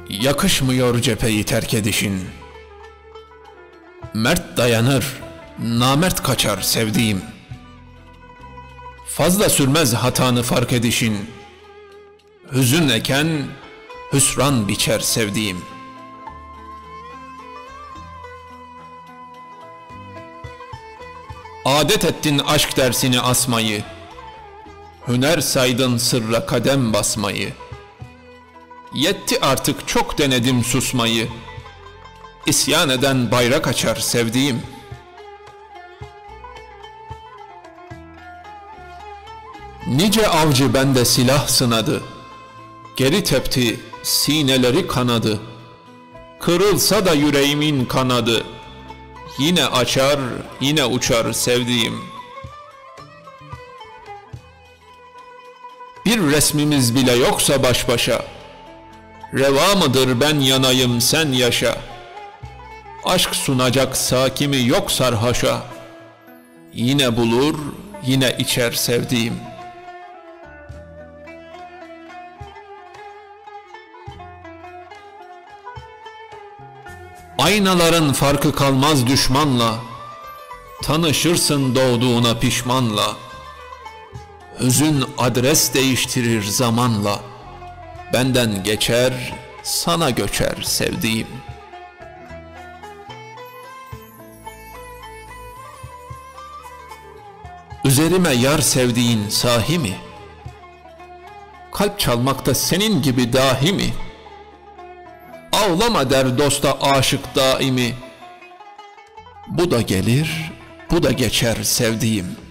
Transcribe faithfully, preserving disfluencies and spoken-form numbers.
Yakışmıyor cepheyi terk edişin. Mert dayanır, namert kaçar sevdiğim. Fazla sürmez hatanı fark edişin. Hüzün eken hüsran biçer sevdiğim. Adet ettin aşk dersini asmayı, hüner saydın sırra kadem basmayı. Yetti artık çok denedim susmayı, İsyan eden bayrak açar sevdiğim. Nice avcı bende silah sınadı, geri tepti sineleri kanadı. Kırılsa da yüreğimin kanadı, yine açar yine uçar sevdiğim. Bir resmimiz bile yoksa baş başa, reva mıdır ben yanayım sen yaşa. Aşk sunacak sakimi yok sarhoşa, yine bulur yine içer sevdiğim. Aynaların farkı kalmaz düşmanla, tanışırsın doğduğuna pişmanla. Hüzün adres değiştirir zamanla, benden geçer sana göçer sevdiğim. Üzerime yar sevdiğin sahi mi? Kalp çalmakta senin gibi dahi mi? Ağlama der dosta aşık daimi. Bu da gelir, bu da geçer sevdiğim.